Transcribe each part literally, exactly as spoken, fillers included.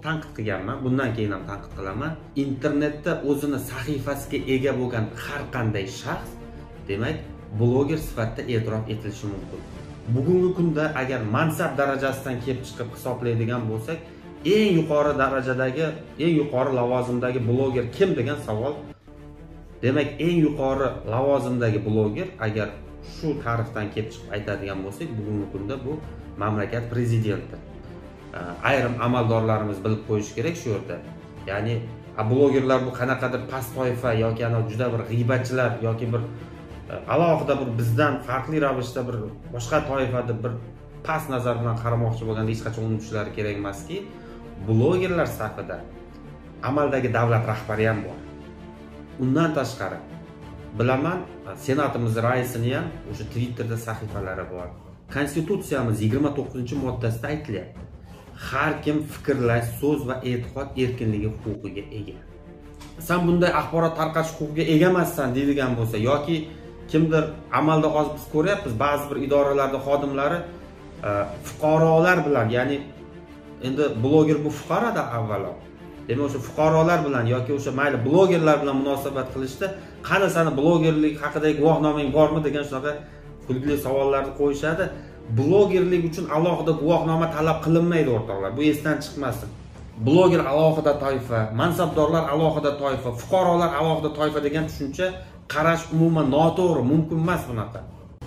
tanqid qilganman, bundan keyin ham tanqid qilaman. Internetda o'zini sahifasiga ega bo'lgan har qanday shaxs, demak, bloger sifatida e'tirof etilishi mumkin. Bugungi kunda agar mansab darajasidan kelib chiqib hisoblaydigan bo'lsak, eng yuqori darajadagi, eng yuqori lavozimdagi bloger kim degan savol. Demak, eng yuqori lavozimdagi bloger agar shu ta'rifdan kelib chiqib aytadigan bo'lsak, bugungi kunda bu mamlakat prezidenti. Ayrim amaldorlarimiz bilib qo'yish kerak shu yerda. Ya'ni blogerlar bu qanaqadir past toifa yoki ana juda bir g'iybatchilar yoki bir alohida bir bizdan farqli ravishda bir boshqa toifada bir past nazar bilan qaramoqchi bo'lganda hech qachon unutishlari kerak emaski, blogerlar safida amaldagi davlat rahbari ham bor. Undan tashqari bilaman, senatimiz raisini ham o'sha Twitterda sahifalari bor. Konstitutsiyamiz yigirma to'qqizinchi moddasida aytilyapti. Har kim fikrlash, so'z va e'tiqod erkinligi huquqiga ega. Sen bunday axborot tarqatish huquqiga ega emassan deydigan bo'lsa yoki kimdir amalda hozir biz ko'ryapmiz, ba'zi bir idoralarda xodimlari fuqarolar bilan, ya'ni endi bloger bu fuqaroda avvalo. Demak, o'sha fuqarolar bilan yoki o'sha mayli blogerlar bilan munosabat qilishda, qani sani blogerlik haqidagi guvohnomang bormi degan shunaqa kulgili savollarni qo'yishadi. Blogerlik uchun alohida guvohnoma talab qilinmaydi o'rtoqlar. Bu esdan chiqmasin. Bloger alohida toifa, mansabdorlar alohida toifa, fuqarolar alohida toifa degan tushuncha qarash umuman noto'g'ri, mumkin emas bunaqa.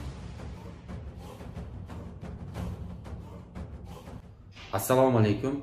Assalomu alaykum.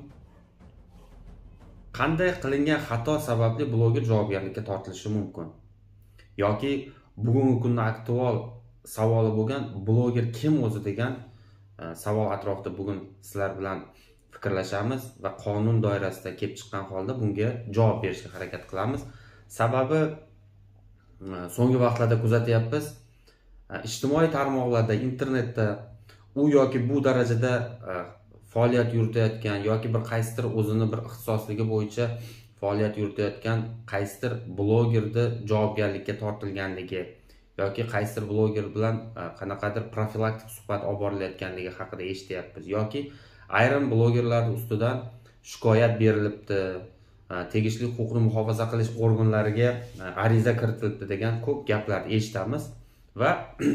Qanday qilingan xato sababli bloger javobgarlikka tortilishi mumkin? Yoki bugungi kunda aktual savoli bo'lgan bloger kim o'zi degan savol atrofida bugun sizlar bilan fikrlashamiz va qonun doirasida kelib chiqqan holda bunga javob berishga harakat qilamiz. Sababi so'nggi vaqtlarda kuzatyapmiz, ijtimoiy tarmoqlarda, internetda u yoki bu darajada faoliyat yuritayotgan yoki bir qaysidir o'zini bir ixtisosligi bo'yicha faoliyat yuritayotgan qaysidir blogerni javobgarlikka tortilganligi yoki qaysidir bloger bilan qanaqadir profilaktik suhbat olib borilayotganligi haqida eshityapmiz yoki ayrim blogerlar ustidan shikoyat berilibdi, tegishli huquqni muhofaza qilish organlariga ariza kiritilibdi degan ko'p gaplarni eshitamiz va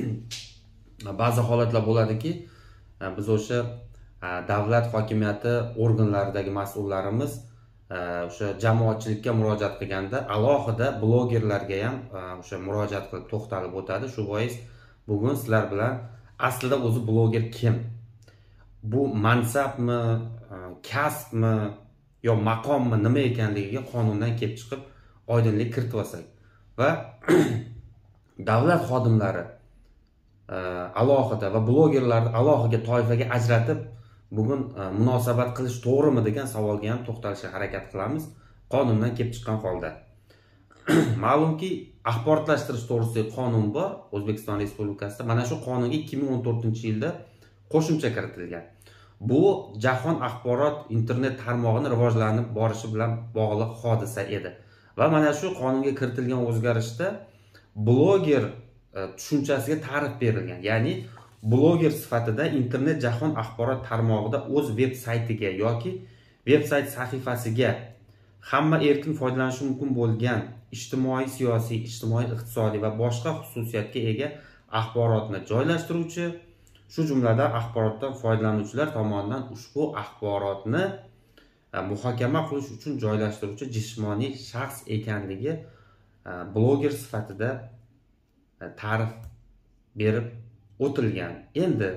ba'zi holatlar bo'ladiki, biz o'sha davlat hokimiyati organlaridagi mas'ullarimiz o'sha jamoatchilikka murojaat qilganda alohida blogerlarga ham o'sha murojaat qilib to'xtalib o'tadi. Shu bois bugun sizlar bilan aslida o'zi bloger kim? Bu mansabmi, kasbmi yo maqommi, nima ekanligiga qonundan kelib chiqib oydinlik kiritib olsak va davlat xodimlari alohida va blogerlarni alohida toifaga ajratib bugun munosabat qilish to'g'rimi degan savolga ham to'xtalishga harakat qilamiz qonundan kelib chiqqan holda. Ma'lumki, axborotlashtirish to'g'risidagi qonun bor O'zbekiston Respublikasida. Mana shu qonunga ikki ming o'n to'rtinchi yilda qo'shimcha kiritilgan. Bu jahon axborot internet tarmog'ini rivojlanib borishi bilan bog'liq hodisa edi. Va mana shu qonunga kiritilgan o'zgarishda bloger tushunchasiga ta'rif berilgan. Ya'ni bloger sifatida internet jahon axborot tarmog'ida o'z veb saytiga yoki veb sayt sahifasiga hamma erkin foydalanishi mumkin bo'lgan ijtimoiy, siyosiy, ijtimoiy, iqtisodiy va boshqa xususiyatga ega axborotni joylashtiruvchi, shu jumladan axborotdan foydalanuvchilar tomonidan ushbu axborotni muhokama qilish uchun joylashtiruvchi jismoniy shaxs ekanligi bloger sifatida ta'rif berib o'tilgan. Endi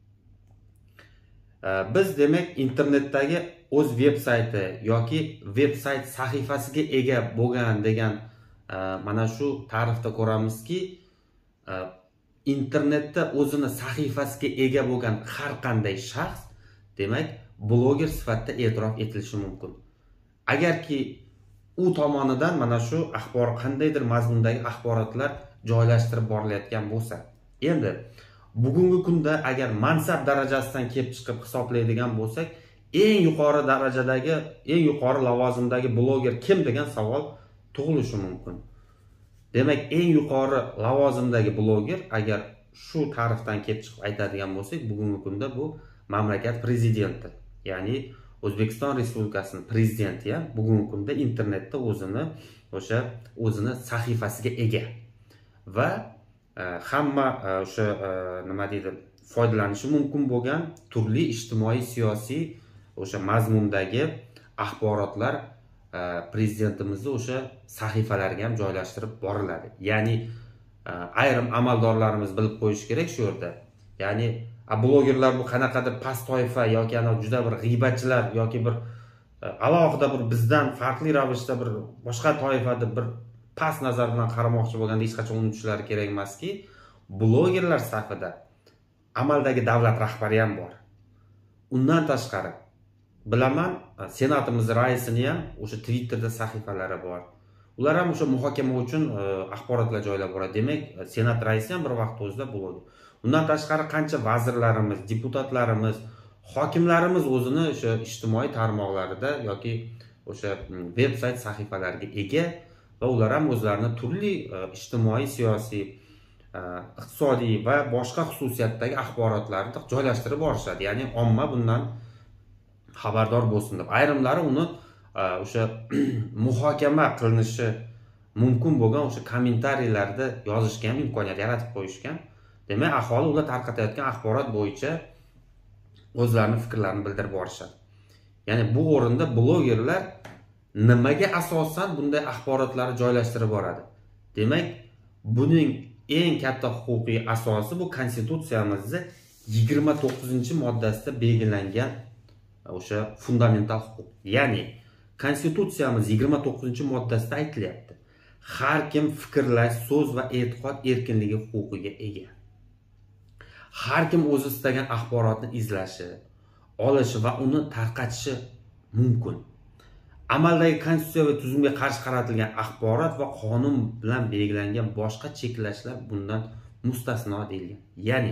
biz demak internetdagi o'z veb sayti yoki veb sayt sahifasiga ega bo'lgan degan mana shu ta'rifda ko'ramizki, internetda o'zini sahifasiga ega bo'lgan har qanday shaxs demak bloger sifatida e'tirof etilishi mumkin. Agarki u tomonidan mana shu axborot qandaydir mazmundagi axborotlar joylashtirib borilayotgan bo'lsa. Endi bugungi kunda agar mansab darajasidan kelib chiqib hisoblaydigan bo'lsak, eng yuqori darajadagi, eng yuqori lavozimdagi bloger kim degan savol tug'ilishi mumkin. Demak, eng yuqori lavozimdagi bloger agar shu ta'rifdan kelib chiqib aytadigan bo'lsak, bugungi kunda bu mamlakat prezidenti, ya'ni O'zbekiston Respublikasining prezidenti ham bugungi kunda internetda o'zini o'sha o'zini sahifasiga ega va hamma o'sha nima deydi foydalanishi mumkin bo'lgan turli ijtimoiy siyosiy o'sha mazmundagi axborotlar prezidentimizni o'sha sahifalariga ham joylashtirib boriladi. Ya'ni ayrim amaldorlarimiz bilib qo'yish kerak shu yerda. Ya'ni blogerlar bu qanaqadir past toifa yoki ana juda bir g'iybatchilar yoki bir alohida bir bizdan farqli ravishda bir boshqa toifada bir past nazar bilan qaramoqchi bo'lganda hech qachon unutishlari kerak emaski, blogerlar safida amaldagi davlat rahbari ham bor. Undan tashqari bilaman, senatimiz raisini ham o'sha Twitterda sahifalari bor. Ular ham o'sha muhokama uchun axborotlar joylab boradi. Demak, senat raisi ham bir vaqt o'zida bloger. Undan tashqari qancha vazirlarimiz, deputatlarimiz, hokimlarimiz o'zini o'sha ijtimoiy tarmoqlarida yoki o'sha veb-sayt sahifalariga ega va ular ham o'zlarini turli ijtimoiy, siyosiy, iqtisodiy va boshqa xususiyatdagi axborotlarni joylashtirib borishadi. Ya'ni omma bundan xabardor bo'lsin deb. Ayrimlari uni o'sha muhokama qilinishi mumkin bo'lgan o'sha kommentariylarda yozishga ham imkoniyat yaratib qo'yishgan. Demak, aholi ular tarqatayotgan axborot bo'yicha o'zlarining fikrlarini bildirib borishadi. Ya'ni bu o'rinda blogerlar nimaga asosan bunday axborotlarni joylashtirib boradi? Demak, buning eng katta huquqiy asosi bu konstitutsiyamizning yigirma to'qqizinchi moddasida belgilangan o'sha fundamental huquq. Ya'ni konstitutsiyamiz yigirma to'qqizinchi moddasida aytilyapti. Har kim fikrlash, so'z va e'tiqod erkinligi huquqiga ega. Har kim o'zi istagan axborotni izlashi, olishi va uni tarqatishi mumkin. Amaldagi konstitutsiyaviy tuzumga qarshi qaratilgan axborot va qonun bilan belgilangan boshqa cheklashlar bundan mustasno deyilgan. Ya'ni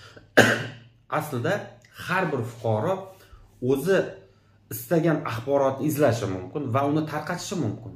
aslida har bir fuqaro o'zi istagan axborotni izlashi mumkin va uni tarqatishi mumkin.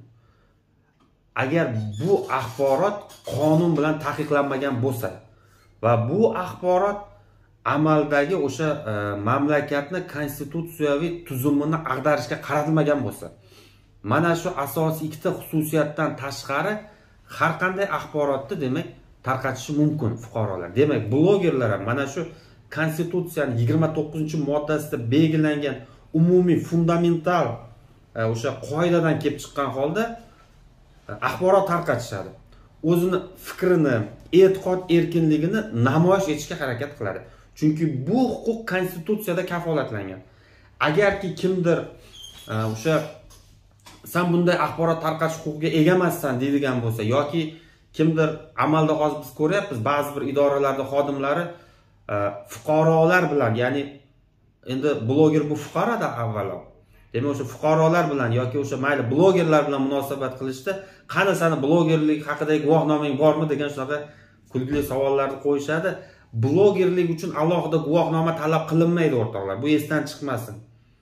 Agar bu axborot qonun bilan taqiqlanmagan bo'lsa va bu axborot amaldagi o'sha e, mamlakatni konstitutsiyaviy tuzumini ag'darishga qaratilmagan bo'lsa, mana shu asosiy ikkita xususiyatdan tashqari har qanday axborotni demak tarqatishi mumkin fuqarolar. Demak, blogerlar ham mana shu konstitutsiyaning yigirma to'qqizinchi moddasida belgilangan umumiy fundamental o'sha qoidadan kelib chiqqan holda axborot tarqatishadi. O'zini fikrini, e'tiqod erkinligini namoyish etishga harakat qiladi. Chunki bu huquq konstitutsiyada kafolatlangan. Agarki kimdir o'sha sen bunday axborot tarqatish huquqiga ega emassan deydigan bo'lsa yoki kimdir amalda hozir biz ko'ryapmiz, ba'zi bir idoralarda xodimlari fuqarolar bilan, ya'ni endi bloger bu fuqaroda avvalo. Demak, o'sha fuqarolar bilan yoki o'sha mayli blogerlar bilan munosabat qilishda, qani sani blogerlik haqidagi guvohnomang bormi degan shunaqa kulgili savollarni qo'yishadi. Blogerlik uchun alohida guvohnoma talab qilinmaydi o'rtoqlar. Bu esdan chiqmasin.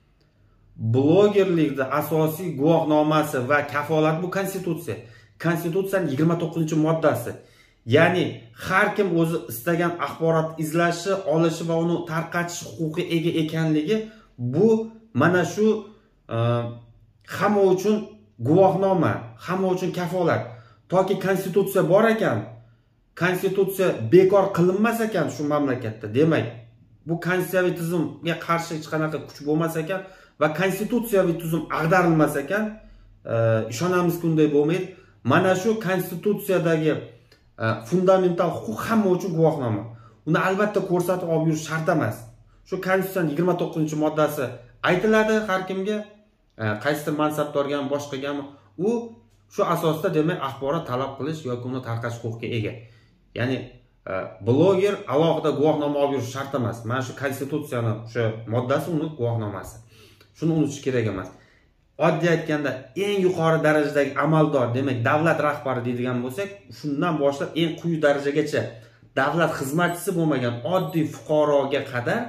Blogerlikda asosiy guvohnomasi va kafolat bu konstitutsiya. Konstitutsiyaning yigirma to'qqizinchi moddasi. Ya'ni har kim o'zi istagan axborot izlashi, olishi va uni tarqatish huquqiga ega ekanligi bu mana shu e, hamma uchun guvohnoma, hamma uchun kafolat. Toki konstitutsiya bor ekan, konstitutsiya bekor qilinmas ekan shu mamlakatda, demak, bu konstitutsiyaviy tuzumga qarshi hech qanaqa kuch bo'lmas ekan va konstitutsiyaviy tuzum ag'darilmas ekan, e, ishonamizki unday bo'lmaydi. Mana shu konstitutsiyadagi fundamental huquq hamma uchun guvohnoma. Uni albatta ko'rsatib olib yurish shart emas. Shu konstitutsiyaning yigirma to'qqizinchi moddasi aytiladi har kimga, qaysidir mansabdorga ham boshqaga ham, u shu asosda demak axborot talab qilish yoki uni tarqatish huquqiga ega. Ya'ni bloger alohida guvohnoma olib yurish shart emas. Mana shu konstitutsiyaning o'sha moddasi uni guvohnomasi. Shuni unutish kerak emas. Oddiy aytganda eng yuqori darajadagi amaldor, demak davlat rahbari deydigan bo'lsak, shundan boshlab eng quyi darajagacha davlat xizmatchisi bo'lmagan oddiy fuqaroga qadar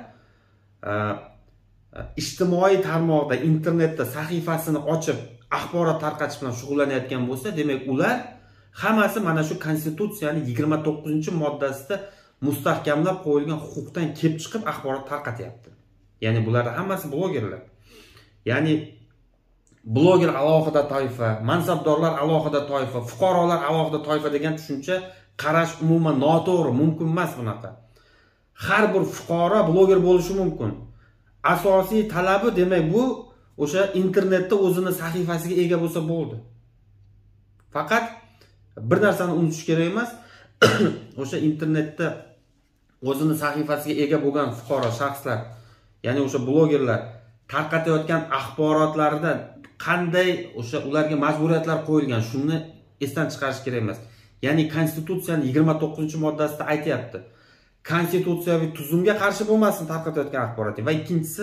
ijtimoiy tarmoqda, internetda sahifasini ochib axborot tarqatish bilan shug'ullanayotgan bo'lsa, demak ular hammasi mana shu konstitutsiyaning yigirma to'qqizinchi moddasida mustahkamlab qo'yilgan huquqdan kelib chiqib axborot tarqatyapti. Ya'ni bularning hammasi blogerlar. Ya'ni bloger alohida toifa, mansabdorlar alohida toifa, fuqarolar alohida toifa degan tushuncha qarash umuman noto'g'ri, mumkin emas bunaqa. Har bir fuqaro bloger bo'lishi mumkin. Asosiy talabi demak bu o'sha internetda o'zini sahifasiga ega bo'lsa bo'ldi. Faqat bir narsani unutish kerak emas. O'sha internetda o'zini sahifasiga ega bo'lgan fuqaro shaxslar, ya'ni o'sha blogerlar tarqatayotgan axborotlarida qanday o'sha ularga majburiyatlar qo'yilgan, shuni esdan chiqarish kerak emas. Ya'ni konstitutsiyaning yigirma to'qqizinchi moddasida aytayapti. Konstitutsiyaviy tuzumga qarshi bo'lmasin tarqatayotgan axborot va ikkinchisi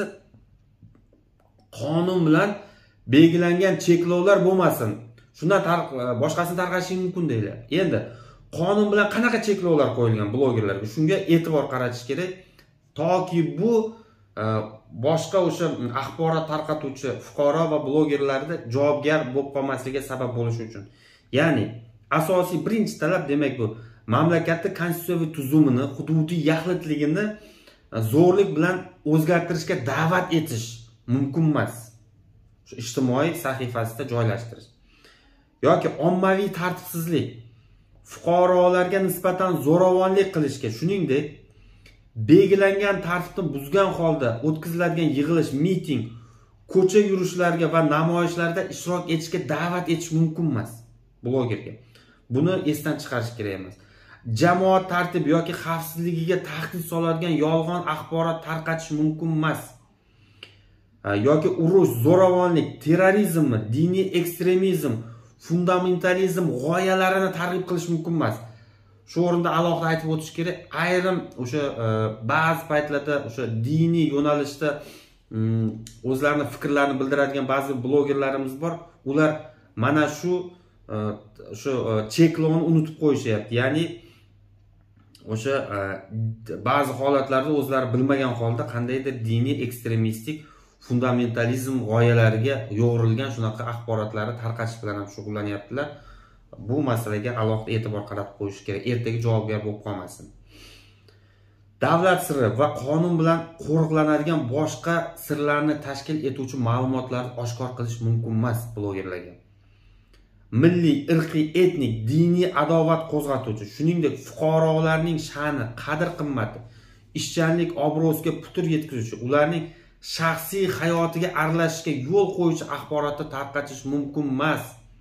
qonun bilan belgilangan cheklovlar bo'lmasin. Shundan boshqasini tarqatish mumkin deylar. Endi qonun bilan qanaqa cheklovlar qo'yilgan blogerlarga, shunga e'tibor qaratish kerak. Toki bu boshqa o'sha axborot tarqatuvchi fuqaro va blogerlarda javobgar bo'lib qolmasligiga sabab bo'lishi uchun. Ya'ni asosiy birinchi talab demak bu mamlakatning konstitutsiyaviy tuzumini, hududiy yaxlitligini zo'rlik bilan o'zgartirishga da'vat etish mumkin emas. Shu ijtimoiy sahifasida joylashtirish yoki ommaviy tartibsizlik, fuqarolarga nisbatan zo'ravonlik qilishga, shuningdek belgilangan tartibni buzgan holda o'tkaziladigan yig'ilish, miting, ko'cha yurishlarga va namoyishlarda ishtirok etishga da'vat etish mumkin emas blogerga. Buni esdan chiqarish kerak emas. Jamoat tartibi yoki xavfsizligiga tahdid soladigan yolg'on axborot tarqatish mumkin emas. Yoki urush, zo'ravonlik, terrorizm, diniy ekstremizm, fundamentalizm g'oyalarini targ'ib qilish mumkin emas. Shu o'rinda alohida aytib o'tish kerak, ayrim o'sha ba'zi paytlarda o'sha diniy yo'nalishda o'zlarining fikrlarini bildiradigan ba'zi blogerlarimiz bor. Ular mana shu shu cheklovni unutib qo'yishyapti. Ya'ni o'sha ba'zi holatlarda o'zlari bilmagan holda qandaydir diniy ekstremistik fundamentalizm g'oyalariga yo'g'rilgan shunaqa axborotlarni tarqatish bilan ham shug'ullanyaptilar. Bu masalaga alohida e'tibor qaratib qo'yish kerak, ertaga javobgar bo'lib qolmasin. Davlat sirri va qonun bilan qo'riqlanadigan boshqa sirlarni tashkil etuvchi ma'lumotlarni oshkor qilish mumkin emas blogerlarga. Milliy, irqiy, etnik, diniy adovat qo'zg'atuvchi, shuningdek fuqarolarning sha'ni, qadr-qimmati, ishchanlik obro'siga putur yetkazuvchi, ularning shaxsiy hayotiga aralashishga yo'l qo'yuvchi axborotni tarqatish mumkin emas.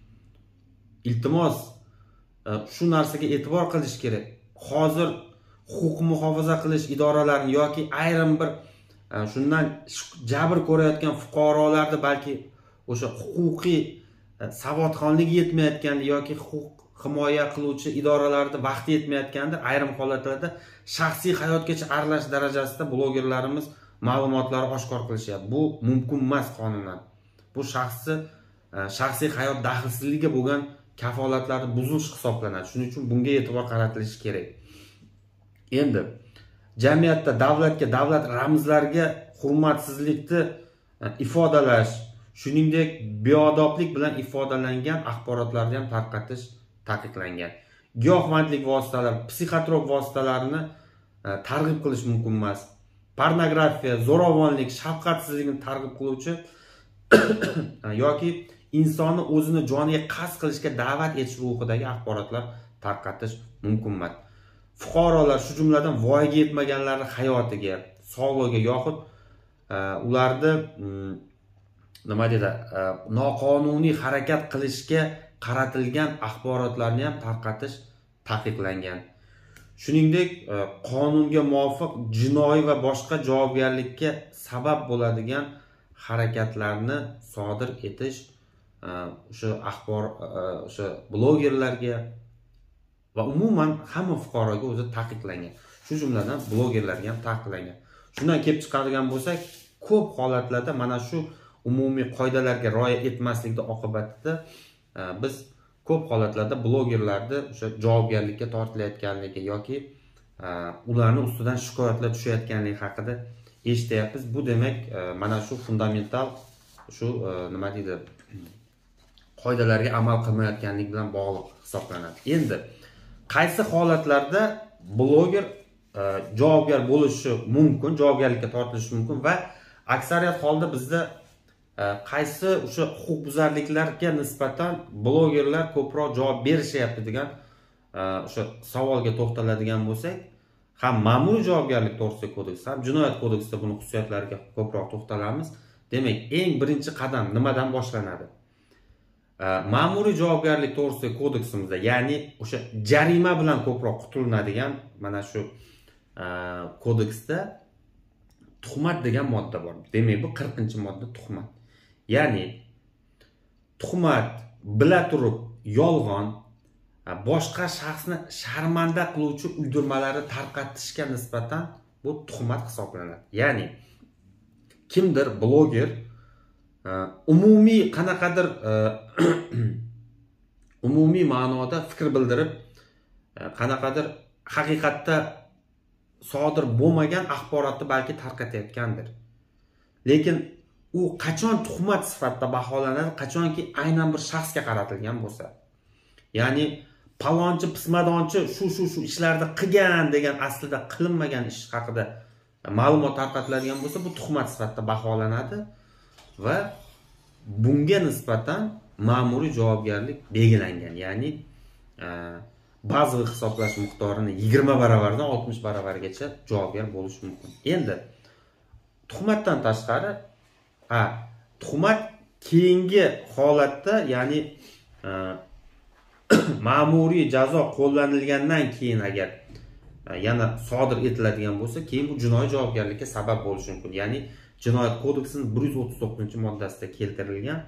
Iltimos, shu narsaga e'tibor qilish kerak. Hozir huquq muhofaza qilish idoralarini yoki ayrim bir shundan jabr ko'rayotgan fuqarolarni balki o'sha huquqiy savodxonligi yetmayotganda yoki huquq himoya qiluvchi idoralarda vaqti yetmayotganda ayrim holatlarda shaxsiy hayotgacha aralash darajasida blogerlarimiz ma'lumotlarni oshkor qilishyapti. Bu mumkin emas qonundan. Bu shaxsi shaxsiy hayot daxlsizligiga bo'lgan kafolatlarni buzish hisoblanadi. Shuning uchun bunga e'tibor qaratilishi kerak. Endi jamiyatda davlatga, davlat ramzlariga hurmatsizlikni ifodalash, shuningdek beodoblik bilan ifodalangan axborotlarni ham tarqatish taqiqlangan. Giyohvandlik vositalari, psixotrop vositalarini targ'ib qilish mumkin emas. Pornografiya, zo'ravonlik, shafqatsizlikni targ'ib qiluvchi yoki insonni o'zini joniga qasd qilishga da'vat etish ruhidagi axborotlar tarqatish mumkin emas. Fuqarolar, shu jumladan voyaga yetmaganlarning hayotiga, sog'lig'iga yoxud ularni nima deydi, noqonuniy harakat qilishga qaratilgan axborotlarni ham tarqatish taqiqlangan. Shuningdek, qonunga muvofiq jinoiy va boshqa javobgarlikka sabab bo'ladigan harakatlarni sodir etish o'sha axbor o'sha blogerlarga va umuman hamma fuqaroga o'zi taqiqlangan. Shu jumladan blogerlarga ham taqiqlangan. Shundan kelib chiqadigan bo'lsak, ko'p holatlarda mana shu umumiy qoidalarga rioya etmaslikning oqibatida biz ko'p holatlarda blogerlarni o'sha javobgarlikka tortilayotganligi yoki ularning ustidan shikoyatlar tushayotganligi haqida eshityapmiz. Bu demak mana shu fundamental shu nima deydi, qoidalarga amal qilmayotganlik bilan bog'liq hisoblanadi. Endi qaysi holatlarda bloger javobgar bo'lishi mumkin, javobgarlikka tortilishi mumkin va aksariyat holda bizda qaysi o'sha huquqbuzarliklarga nisbatan blogerlar ko'proq javob berishyapti degan o'sha savolga to'xtaladigan bo'lsak, ham ma'muriy javobgarlik to'g'risidagi kodeks, ham jinoyat kodeksida buni xususiyatlariga ko'proq to'xtalamiz. Demak, eng birinchi qadam nimadan boshlanadi? Ma'muriy javobgarlik to'g'risidagi kodeksimizda, ya'ni o'sha jarima bilan ko'proq qutulinadigan mana shu kodeksda tuhmat degan modda bor. Demak, bu qirqinchi modda tuhmat. Ya'ni tuhmat bila turib yolg'on boshqa shaxsni sharmanda qiluvchi uydirmalari tarqatishga nisbatan bu tuhmat hisoblanadi. Ya'ni kimdir bloger umumiy qanaqadir umumiy ma'noda fikr bildirib, qanaqadir haqiqatda sodir bo'lmagan axborotni balki tarqatayotgandir. Lekin u qachon tuhmat sifatida baholanadi? Qachonki aynan bir shaxsga qaratilgan bo'lsa. Ya'ni palonchi, pismadonchi shu shu shu ishlarni qilgan degan aslida qilinmagan ish haqida ma'lumot tarqatiladigan bo'lsa, bu tuhmat sifatida baholanadi va bunga nisbatan ma'muriy javobgarlik belgilangan. Ya'ni bazaviy hisoblash miqdorini yigirma baravardan oltmish baravargacha javobgar bo'lish mumkin. Endi tuhmatdan tashqari, ha, tuhmat keyingi holatda, ya'ni ma'muriy jazo qo'llanilgandan keyin agar yana sodir etiladigan bo'lsa, keyin bu jinoiy javobgarlikka sabab bo'lishi mumkin. Ya'ni Jinoyat kodeksining bir yuz o'ttiz to'qqizinchi moddasida keltirilgan.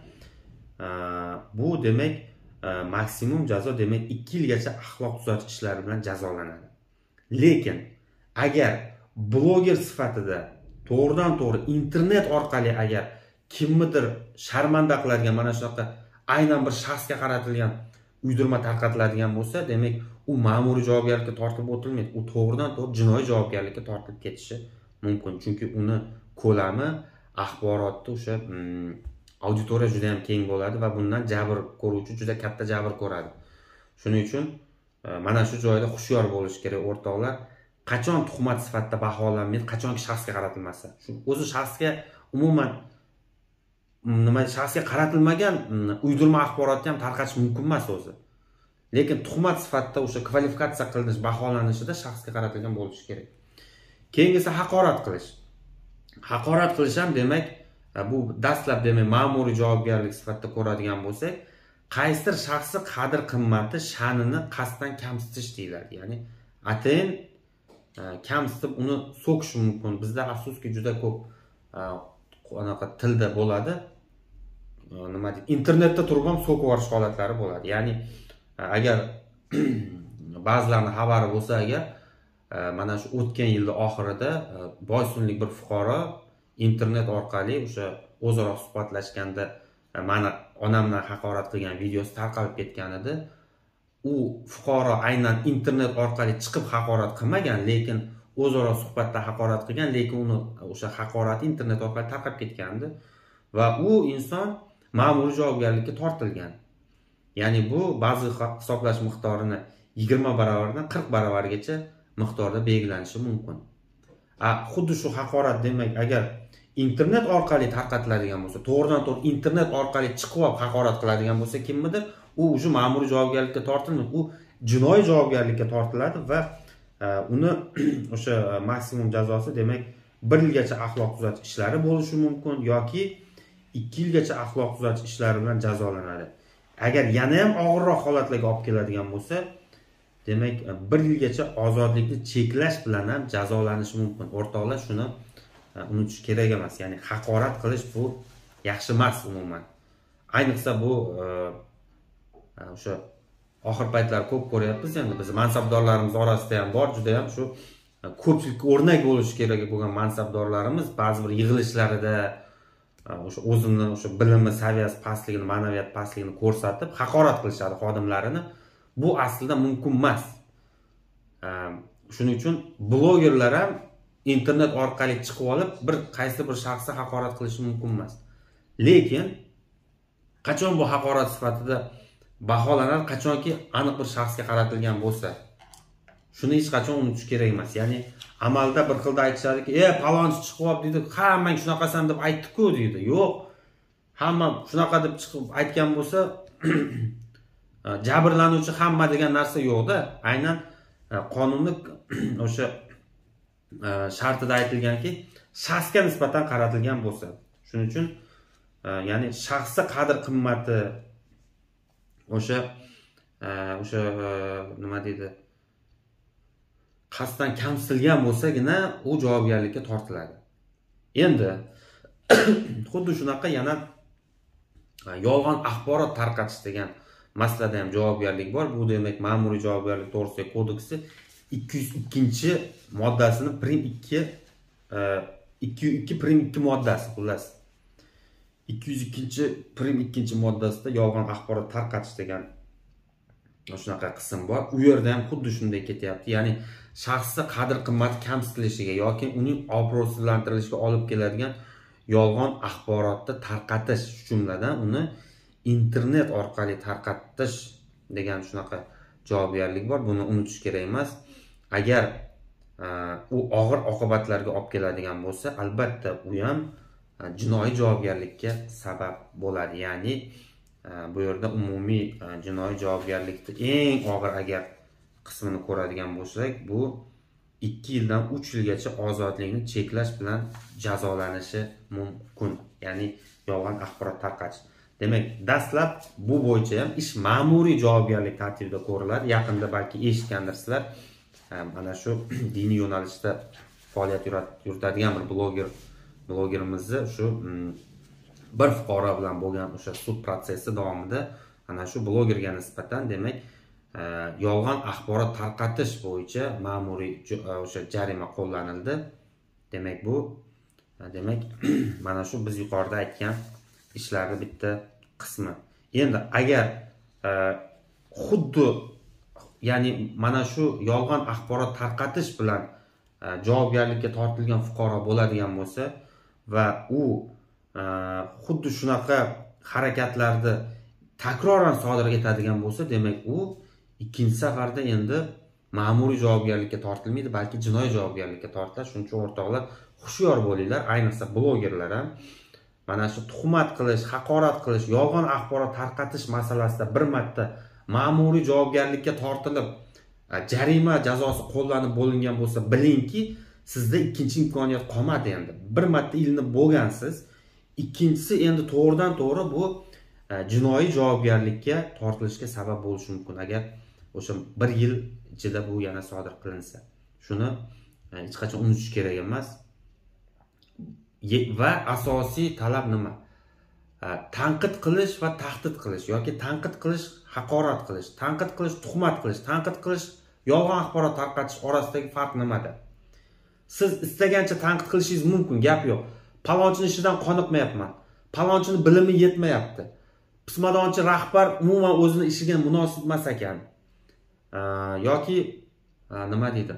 Bu demak maksimum jazo demak ikki yilgacha axloq tuzatish ishlari bilan jazolanadi. Lekin agar bloger sifatida to'g'ridan to'g'ri internet orqali agar kimnidir sharmanda qiladigan mana shunaqa aynan bir shaxsga qaratilgan uydirma tarqatiladigan bo'lsa, demak u ma'muriy javobgarlikka tortilib o'tilmaydi. U to'g'ridan to'g'ri jinoiy javobgarlikka tortilib ketishi mumkin. Chunki uni ko'lami, axborotni o'sha auditoriya juda ham keng bo'ladi va bundan jabr ko'ruvchi juda katta jabr ko'radi. Shuning uchun mana shu joyda hushyor bo'lish kerak o'rtoqlar. Qachon tuhmat sifatida baholanmaydi, qachonki shaxsga qaratilmasa. Shu o'zi shaxsga umuman nima shaxsga qaratilmagan uydirma axborotni ham tarqatish mumkin emas o'zi. Lekin tuhmat sifatida o'sha kvalifikatsiya qilinish, baholanishida shaxsga qaratilgan bo'lishi kerak. Keyingisi haqorat qilish. Haqorat qilish ham demak bu dastlab demak ma'muriy javobgarlik sifatida ko'radigan bo'lsak, qaysidir shaxsni qadr qimmati, sha'nini qasddan kamsitish deyiladi. Ya'ni atayin kamsitib uni so'kish mumkin. Bizda afsuski juda ko'p anaqa tilda bo'ladi. Nima deydi? Internetda turib ham so'kib yuborish holatlari bo'ladi. Ya'ni agar ba'zilarning xabari bo'lsa, agar mana shu o'tgan yilning oxirida Boysunlik bir fuqaro internet orqali o'sha o'zaro suhbatlashganda meni onamdan haqorat qilgan videosi tarqalib ketgan edi. U fuqaro aynan internet orqali chiqib haqorat qilmagan, lekin o'zaro suhbatda haqorat qilgan, lekin uni o'sha haqorati internet orqali tarqab ketgandi va u inson ma'muriy javobgarlikka tortilgan. Ya'ni bu ba'zi hisoblash miqdorini yigirma baravardan qirq baravargacha miqdorda belgilanishi mumkin. A xuddi shu haqorat demak agar internet orqali tarqatiladigan bo'lsa, to'g'ridan to'g'ri internet orqali chiqib olib haqorat qiladigan bo'lsa kimnidir, u o'sha ma'muriy javobgarlikka tortilmaydi, u jinoiy javobgarlikka tortiladi va uni o'sha maksimum jazosi demak bir yilgacha axloq tuzatish ishlari bo'lishi mumkin yoki ikki yilgacha axloq tuzatish ishlari bilan jazolanadi. Agar yana ham og'irroq holatlarga olib keladigan bo'lsa, demak bir yilgacha ozodlikni cheklash bilan ham jazolanishi mumkin. O'rtoqlar, shuni unutish kerak emas. Ya'ni haqorat qilish bu yaxshi emas umuman. Ayniqsa bu o'sha oxir paytlar ko'p ko'ryapmiz. Endi biz mansabdorlarimiz orasida ham bor, juda ham shu ko'pchilikka o'rnak bo'lishi kerak bo'lgan mansabdorlarimiz ba'zi bir yig'ilishlarida o'sha o'zini o'sha bilimi saviyasi pastligini, ma'naviyat pastligini ko'rsatib haqorat qilishadi xodimlarini. Bu aslida mumkin emas. Shuning uchun blogerlar ham internet orqali chiqib olib bir qaysi bir shaxsni haqorat qilishi mumkin emas. Lekin qachon bu haqorat sifatida baholanadi, qachonki aniq bir shaxsga qaratilgan bo'lsa, shuni hech qachon unutish kerak emas. Ya'ni amalda bir xilda aytishadiki, "Ey, palonchi chiqib olib" deydi, "Hammang shunaqasan" deb aytdi-ku" deydi. Yo'q. hamma shunaqa deb chiqib aytgan bo'lsa, jabrlanuvchi hamma degan narsa yo'q-da. Aynan qonunni o'sha shartida aytilganki, shaxsga nisbatan qaratilgan bo'lsa. Shuning uchun ya'ni shaxsga qadr qimmati o'sha o'sha nima deydi? Qasddan kamsitilgan bo'lsagina u javobgarlikka tortiladi. Endi xuddi shunaqa yana yolg'on axborot tarqatish degan masalada ham javobgarlik bor. Bu demak ma'muriy javobgarlik to'g'risidagi kodeksi ikki yuz ikkinchi moddasini prim ikki ikki yuz ikki prim ikki moddasi, xullas. ikki yuz ikkinchi prim ikkinchi moddasida yolg'on axborot tarqatish degan shunaqa qism bor. U yerda ham xuddi shunday ketyapti. Ya'ni shaxsga qadr qimmati kamsitilishiga yoki uning obro'sizlantirilishiga olib keladigan yolg'on axborotni tarqatish, jumladan uni internet orqali tarqatish degan shunaqa javobgarlik bor. Buni unutish kerak emas. Agar u og'ir oqibatlarga olib keladigan bo'lsa, albatta u ham jinoiy javobgarlikka sabab bo'ladi. Ya'ni bu yerda umumiy jinoiy javobgarlikni eng og'ir agar qismini ko'radigan bo'lsak, bu ikki yildan uch yilgacha ozodlikni cheklash bilan jazolanishi mumkin. Ya'ni yolg'on axborot tarqatish. Demak, dastlab bu bo'yicha ham ish ma'muriy javobgarlik tartibida ko'riladi. Yaqinda balki eshitgandirsizlar, mana shu diniy yo'nalishda faoliyat yuritadigan bir bloger blogerimizni shu bir fuqaro bilan bo'lgan o'sha sud protsessi davomida ana shu blogerga nisbatan demak yolg'on axborot tarqatish bo'yicha ma'muriy o'sha jarima qo'llanildi. Demak, bu demak mana shu biz yuqorida aytgan ishlarning bitta qismi. Endi agar xuddi ya'ni mana shu yolg'on axborot tarqatish bilan javobgarlikka tortilgan fuqaro bo'ladigan bo'lsa va u xuddi shunaqa harakatlarni takroran sodir etadigan bo'lsa, demak u ikkinchi safarda endi ma'muriy javobgarlikka tortilmaydi, balki jinoiy javobgarlikka tortiladi. Shuning uchun o'rtoqlar, hushyor bo'linglar, ayniqsa blogerlar ham mana shu tuhmat qilish, haqorat qilish, yolg'on axborot tarqatish masalasida bir marta ma'muriy javobgarlikka tortilib, jarima jazosi qo'llanib bo'lingan bo'lsa, bilingki, sizda ikkinchi imkoniyat qolmadi endi. Bir marta ilinib bo'lgansiz, ikkinchisi endi to'g'ridan to'g'ri bu jinoiy javobgarlikka tortilishga sabab bo'lishi mumkin agar o'sha bir yil ichida bu yana sodir qilinsa. Shuni hech qachon unutish kerak emas. Va asosiy talab nima? Tanqid qilish va tahdid qilish yoki tanqid qilish, haqorat qilish, tanqid qilish, tuhmat qilish, tanqid qilish, yolg'on axborot tarqatish orasidagi farq nimada? Siz istagancha tanqid qilishingiz mumkin, gap yo'q. Palonchini ishidan qoniqmayapman. Palonchini bilimi yetmayapti. Pismadonchi rahbar umuman o'zini ishiga munosib emas ekan. Yoki nima deydi?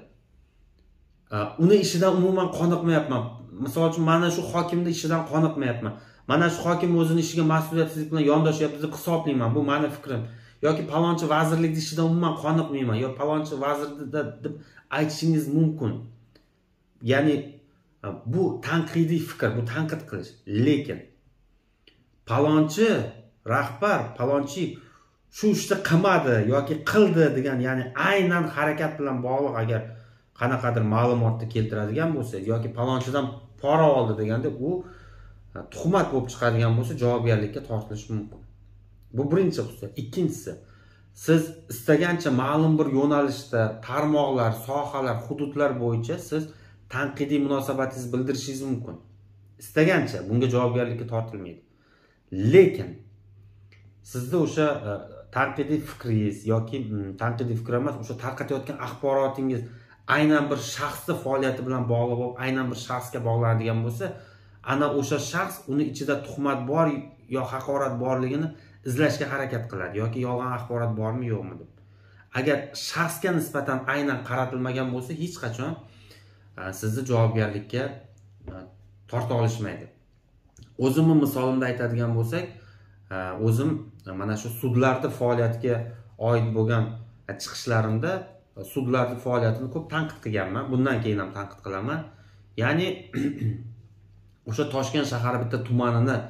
Uni ishidan umuman qoniqmayapman. Misol uchun mana shu hokimning ishidan qoniqmayapman. Mana shu hokim o'zini ishiga mas'uliyatsizlik bilan yondashyapti deb hisoblayman. Bu meni fikrim. Yoki palonchi vazirlik ishidan umuman qoniqmayman. Yo palonchi vazirda deb aytishingiz mumkin. Ya'ni bu tanqidiy fikr, bu tanqid qilish. Lekin palonchi rahbar, palonchi shu ishni qilmadi yoki qildi degan, ya'ni aynan harakat bilan bog'liq agar qanaqadir ma'lumotni keltiradigan bo'lsa yoki palonchidan pora oldi deganda u tuhmat bo'lib chiqadigan bo'lsa, javobgarlikka tortilishi mumkin. Bu birinchi xususiyat. Ikkinchisi, siz istagancha ma'lum bir yo'nalishda, tarmoqlar, sohalar, hududlar bo'yicha siz tanqidiy munosabatingizni bildirishingiz mumkin. Istagancha bunga javobgarlikka tortilmaydi. Lekin sizda o'sha tanqidiy fikringiz yoki tanqidiy fikr emas, o'sha tarqatayotgan axborotingiz aynan bir shaxsning faoliyati bilan bog'liq bo'lib, aynan bir shaxsga bog'lanadigan bo'lsa, ana o'sha shaxs uni ichida tuhmat bor yo haqorat borligini izlashga harakat qiladi yoki yolg'on axborot bormi yo'qmi deb. Agar shaxsga nisbatan aynan qaratilmagan bo'lsa, hech qachon sizni javobgarlikka torta olishmaydi. O'zimning misolimda aytadigan bo'lsak, o'zim mana shu sudlarning faoliyatiga oid bo'lgan chiqishlarimda sudlarning faoliyatini ko'p tanqid qilganman. Bundan keyin ham tanqid qilaman. Ya'ni o'sha Toshkent shahar bitta tumanini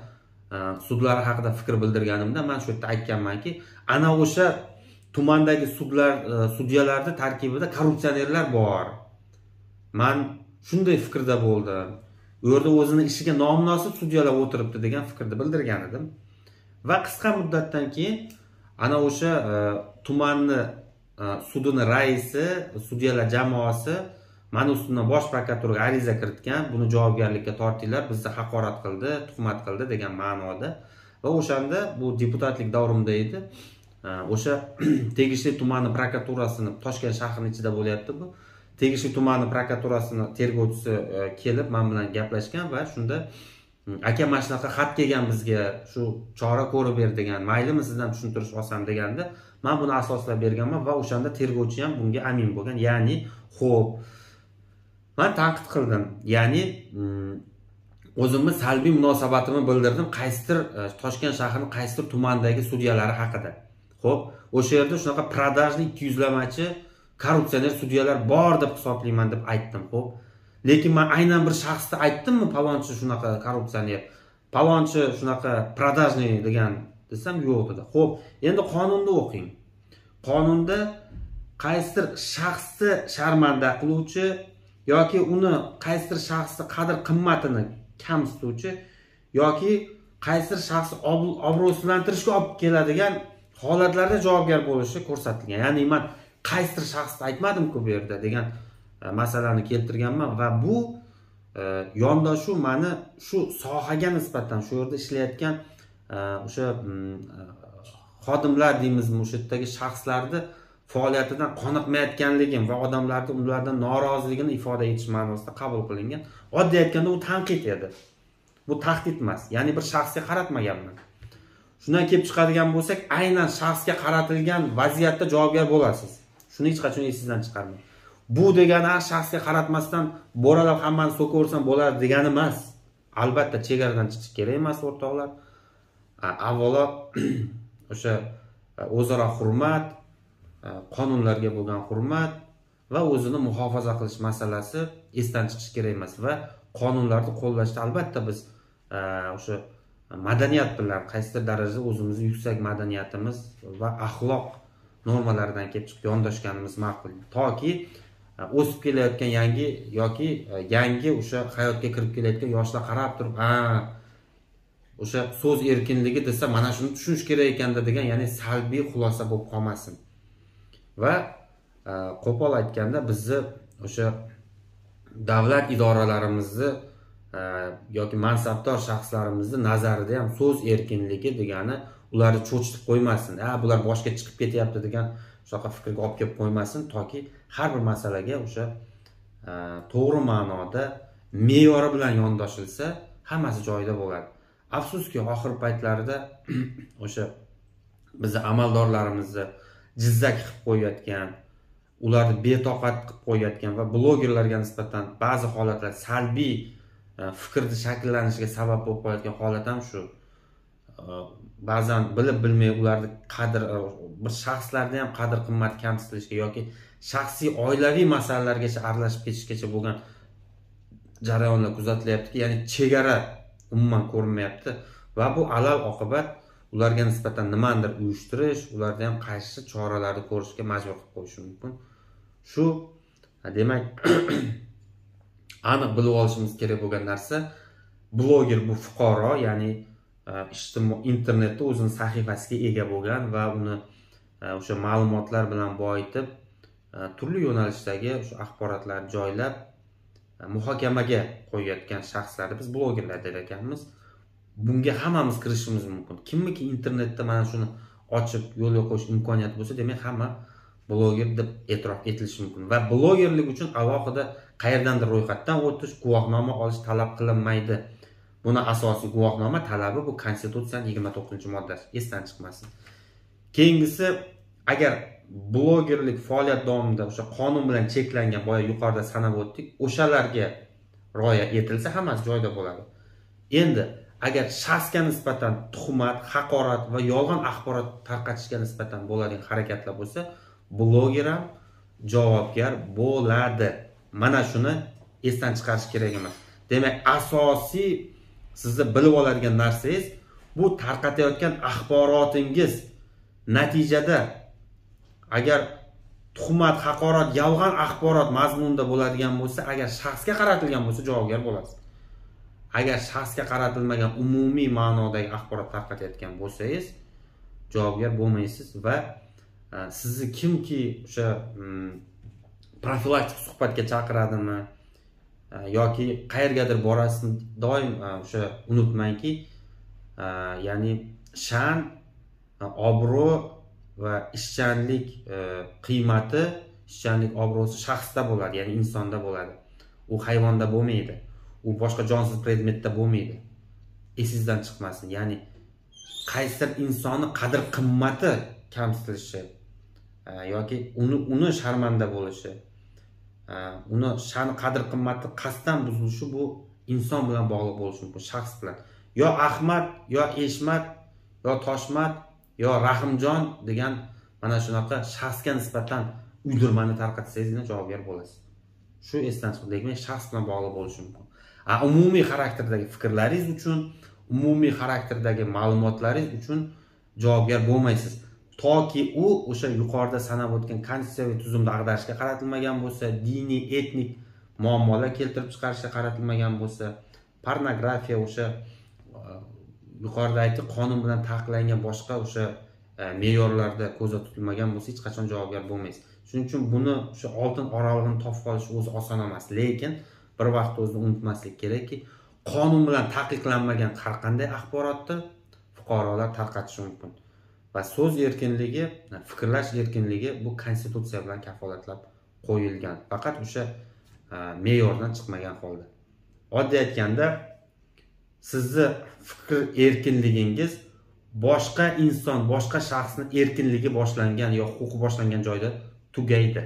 sudlar haqida fikr bildirganimda men shu yerda aytganmanki, ana o'sha tumandagi sudlar, sudyalarning tarkibida korrupsionerlar bor. Men shunday fikrda bo'ldim. U yerda o'zini ishiga nomunosib sudyalar o'tiribdi degan fikrni bildirgan edim. Va qisqa muddatdan keyin ana o'sha tumanni sudini raisi, sudyalar jamoasi mana ustimdan bosh prokuraturaga ariza kiritgan, buni javobgarlikka tortinglar, bizni haqorat qildi, tuhmat qildi degan ma'noda. Va o'shanda bu deputatlik davrimda edi. O'sha tegishli tumani prokuraturasini, Toshkent shahrining ichida bo'lyapti bu. Tegishli tumani prokuraturasini tergovchisi kelib men bilan gaplashgan va shunda aka mana shunaqa xat kelgan bizga, shu chora ko'rib ber degan, maylimi sizdan tushuntirish olsam deganda, men buni asoslab berganman va o'shanda tergovchi ham bunga amin bo'lgan. Ya'ni, xo'p, men tanqid qildim. Ya'ni o'zimni salbiy munosabatimni bildirdim qaysidir Toshkent shahrining qaysidir tumandagi sudyalari haqida. Xo'p, o'sha yerda shunaqa prodajli ikki yuzlamachi korrupsioner sudyalar bor deb hisoblayman deb aytdim. Xo'p, lekin men aynan bir shaxsni aytdimmi, palonchi shunaqa korrupsioner, palonchi shunaqa prodajniy degan desam yo'q dedi. Xo'p, endi qonunda o'qing. Qonunda qaysidir shaxsni sharmanda qiluvchi yoki uni qaysidir shaxsni qadr qimmatini kamsituvchi yoki qaysidir shaxsni obro'sizlantirishga olib keladigan holatlarda javobgar bo'lishi ko'rsatilgan. Ya'ni men qaysidir shaxsni aytmadim-ku bu yerda degan masalani keltirganman va bu yondashuv meni shu sohaga nisbatan shu yerda ishlayotgan o'sha xodimlar deymizmi, o'sha yerdagi shaxslarni faoliyatidan qoniqmayotganligim va odamlarning ulardan noroziligini ifoda etish ma'nosida qabul qilingan. Oddiy aytganda u tanqid edi. Bu tahdid emas. Ya'ni bir shaxsga qaratmaganman. Shundan kelib chiqadigan bo'lsak, aynan shaxsga qaratilgan vaziyatda javobgar bo'lasiz. Shuni hech qachon esingizdan chiqarmang. Bu degani shaxsga qaratmasdan boralab hammani so'kaversam bo'ladi degani emas. Albatta chegaradan chiqish kerak emas, o'rtoqlar. Avvalo o'sha o'zaro hurmat, qonunlarga bo'lgan hurmat va o'zini muhofaza qilish masalasi esdan chiqish kerak emas va qonunlarni qo'llashda albatta biz o'sha madaniyat bilan qaysidir darajada o'zimizni yuksak madaniyatimiz va axloq normalaridan kelib chiqib yondashganimiz ma'qul. Toki o'sib kelayotgan yangi yoki yangi o'sha hayotga kirib kelayotgan yoshlar qarab turib, ha, o'sha so'z erkinligi desa mana shuni tushunish kerak ekanda degan, ya'ni salbiy xulosa bo'lib qolmasin. Va qo'pol aytganda bizni o'sha davlat idoralarimizni yoki mansabdor shaxslarimizni nazarida ham so'z erkinligi degani ularni cho'chitib qo'ymasin. Ha, bular boshqa chiqib ketyapti degan shunaqa fikrga olib kelib qo'ymasin, toki har bir masalaga o'sha to'g'ri ma'noda me'yori bilan yondashilsa, hammasi joyida bo'ladi. Afsuski, oxir paytlarda o'sha bizni amaldorlarimizni jizzak qilib qo'yayotgan, ularni betoqat qilib qo'yayotgan va blogerlarga nisbatan ba'zi holatlar salbiy fikrni shakllanishiga sabab bo'lib qolayotgan holat ham shu. Ba'zan bilib bilmay ularni qadr, bir shaxslarni ham qadr qimmat kamsitilishiga yoki shaxsiy oilaviy masalalargacha aralashib ketishgacha bo'lgan jarayonlar kuzatilyaptiki, ya'ni chegara umuman ko'rinmayapti va bu alal oqibat ularga nisbatan nimadir uyushtirish, ularda ham qarshi choralarni ko'rishga majbur qilib qo'yishi mumkin. Shu, demak, aniq bilib olishimiz kerak bo'lgan narsa, bloger bu fuqaro, ya'ni ijtimoiy internetda o'zining sahifasiga ega bo'lgan va uni o'sha ma'lumotlar bilan boyitib, turli yo'nalishdagi o'sha axborotlarni joylab muhokamaga qo'yayotgan shaxslarni biz blogerlar der ekanmiz. Bunga hammamiz kirishimiz mumkin. Kimniki internetda mana shuni ochib yo'lga qo'yish imkoniyati bo'lsa, demak hamma bloger deb e'tirof etilishi mumkin. Va blogerlik uchun alohida qayerdandir ro'yxatdan o'tish, guvohnoma olish talab qilinmaydi. Buni asosiy guvohnoma talabi bu Konstitutsiyaning yigirma to'qqizinchi moddasi, esdan chiqmasin. Keyingisi, agar blogerlik faoliyat davomida o'sha qonun bilan cheklangan, boya yuqorida sanab o'tdik, o'shalarga rioya etilsa hammasi joyida bo'ladi. Endi agar shaxsga nisbatan tuhmat, haqorat va yolg'on axborot tarqatishga nisbatan bo'ladigan harakatlar bo'lsa, bloger ham javobgar bo'ladi. Mana shuni esdan chiqarish kerak emas. Demak, asosiy sizni bilib oladigan narsangiz bu tarqatayotgan axborotingiz natijada agar tuhmat, haqorat, yolg'on axborot mazmunida bo'ladigan bo'lsa, agar shaxsga qaratilgan bo'lsa javobgar bo'lasiz. Agar shaxsga qaratilmagan umumiy ma'nodagi axborot tarqatayotgan bo'lsangiz, javobgar bo'lmaysiz va sizni kimki o'sha profilaktik suhbatga chaqiradimi yoki qayergadir borasizmi, doim o'sha unutmangki, ya'ni sha'an, obro' va ishchanlik qiymati, ishchanlik obro'si shaxsda bo'ladi, ya'ni insonda bo'ladi. U hayvonda bo'lmaydi. U boshqa jonsiz predmetda bo'lmaydi. Esingizdan chiqmasin. Ya'ni qaysidir insonni qadr qimmati kamsitilishi yoki uni uni sharmanda bo'lishi, uni sha'ni qadr qimmati qasddan buzilishi bu inson bilan bog'liq bo'lishi mumkin, shaxs bilan. Yo Ahmad, yo Eshmat, yo Toshmat, yo Rahimjon degan mana shunaqa shaxsga nisbatan uydirmani tarqatsangiz javobgar bo'lasiz. Shu esdan chiqib, lekin shaxs bilan bog'liq bo'lishi mumkin. A umumiy xarakterdagi fikrlaringiz uchun, umumiy xarakterdagi ma'lumotlaringiz uchun javobgar bo'lmaysiz. Toki u o'sha yuqorida sanab o'tgan konstitutsiyaviy tuzumda ag'darishga qaratilmagan bo'lsa, diniy, etnik muammolar keltirib chiqarishga qaratilmagan bo'lsa, pornografiya, o'sha yuqorida aytib qonun bilan taqiqlangan boshqa o'sha me'yorlarda ko'zda tutilmagan bo'lsa, hech qachon javobgar bo'lmaysiz. Shuning uchun buni o'sha oltin oralig'ini topib olish o'zi oson emas, lekin bir vaqt o'zini unutmaslik kerakki, qonun bilan taqiqlanmagan har qanday axborotni fuqarolar tarqatishi mumkin. Va so'z erkinligi, fikrlash erkinligi bu konstitutsiya bilan kafolatlab qo'yilgan. Faqat o'sha me'yordan chiqmagan holda. Oddiy aytganda, sizni fikr erkinligingiz boshqa inson, boshqa shaxsning erkinligi boshlangan yo huquqi boshlangan joyda tugaydi.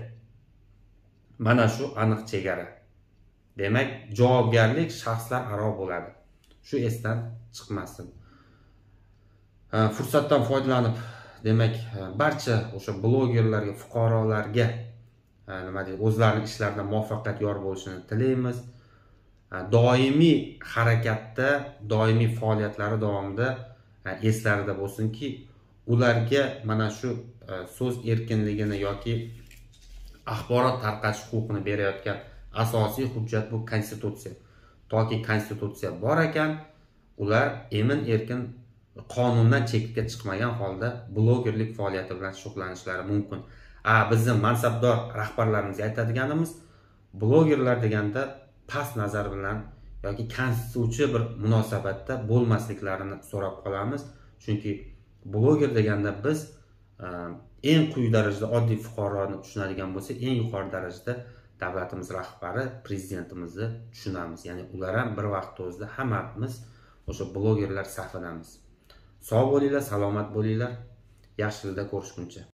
Mana shu aniq chegara. Demak, javobgarlik shaxslar aro bo'ladi. Shu esdan chiqmasin. Fursatdan foydalanib, demak, barcha o'sha blogerlarga, fuqarolarga nima deydi, o'zlarining ishlarida muvaffaqiyat yor bo'lishini tilaymiz. Doimiy harakatda, doimiy faoliyatlari davomida eslarida bo'lsinki, ularga mana shu so'z erkinligini yoki axborot tarqatish huquqini berayotgan asosiy hujjat bu konstitutsiya. Toki konstitutsiya bor ekan, ular emin erkin qonundan chekka chiqmagan holda blogerlik faoliyati bilan shug'ullanishlari mumkin. A bizning mansabdor rahbarlarimizga aytadiganimiz, blogerlar deganda past nazar bilan yoki kamsituvchi bir munosabatda bo'lmasliklarini so'rab qolamiz. Chunki bloger deganda biz eng quyi darajada oddiy fuqaroni tushunadigan bo'lsa, eng yuqori darajada davlatimiz rahbari, prezidentimizni tushunamiz. Ya'ni ular ham bir vaqt o'zida hammamiz o'sha blogerlar safidamiz. Sog' bo'linglar, salomat bo'linglar. Yaxshilikda ko'rishguncha.